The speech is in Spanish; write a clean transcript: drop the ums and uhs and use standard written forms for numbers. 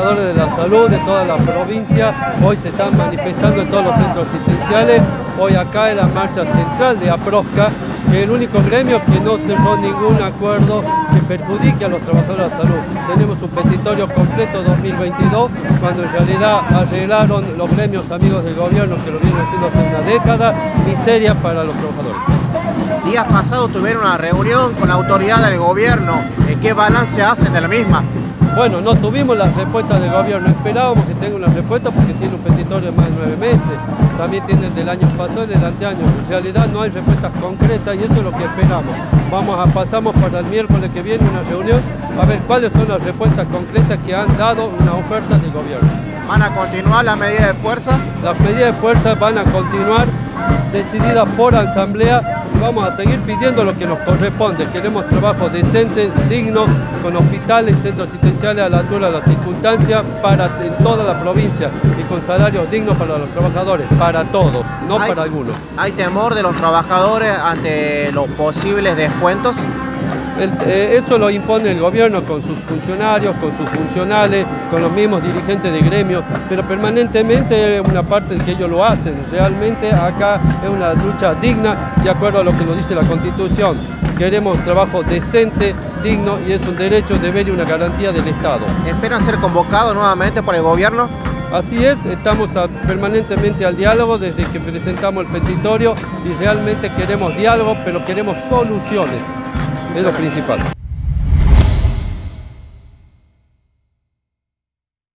trabajadores de la salud de toda la provincia hoy se están manifestando en todos los centros asistenciales. Hoy acá en la marcha central de APROSCA, que es el único gremio que no cerró ningún acuerdo que perjudique a los trabajadores de la salud. Tenemos un petitorio completo 2022, cuando en realidad arreglaron los gremios amigos del gobierno que lo vienen haciendo hace una década, miseria para los trabajadores. Días pasados tuvieron una reunión con la autoridad del gobierno. ¿Qué balance hacen de la misma? Bueno, no tuvimos las respuestas del gobierno, esperábamos que tenga una respuesta porque tiene un petitorio de más de 9 meses, también tiene el del año pasado y el anteaño. En realidad no hay respuestas concretas y eso es lo que esperamos. Pasamos para el miércoles que viene una reunión a ver cuáles son las respuestas concretas que han dado una oferta del gobierno. ¿Van a continuar las medidas de fuerza? Las medidas de fuerza van a continuar decididas por asamblea y vamos a seguir pidiendo lo que nos corresponde. Queremos trabajo decente, digno, con hospitales y centros asistenciales a la altura de las circunstancias en toda la provincia y con salarios dignos para los trabajadores, para todos, no para algunos. ¿Hay temor de los trabajadores ante los posibles descuentos? Eso lo impone el gobierno con sus funcionarios, con sus funcionales, con los mismos dirigentes de gremios, pero permanentemente es una parte de que ellos lo hacen. Realmente acá es una lucha digna, de acuerdo a lo que nos dice la Constitución. Queremos trabajo decente, digno y es un derecho, deber y una garantía del Estado. ¿Esperan ser convocados nuevamente por el gobierno? Así es, estamos permanentemente al diálogo desde que presentamos el petitorio y realmente queremos diálogo, pero queremos soluciones. Es lo principal.